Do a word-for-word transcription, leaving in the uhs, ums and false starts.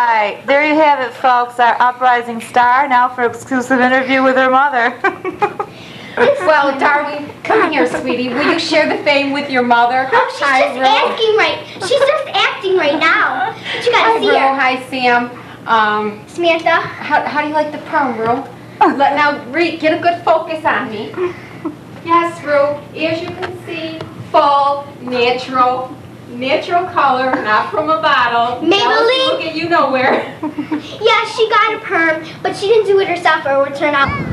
right, there you have it, folks. Our uprising star now for exclusive interview with her mother. Well, darling, come here, sweetie. Will you share the fame with your mother? Oh, she's Hi, just Ru. acting right. She's just acting right now. But you gotta Hi, see Ru. her. Hi, Sam. Um, Samantha. how, how do you like the prom, Ru? Let, now, read, get a good focus on me. Yes, Ru. As you can see, full, natural, natural color, not from a bottle. Maybelline. Look at you nowhere. Yeah, she got a perm, but she didn't do it herself or it would turn out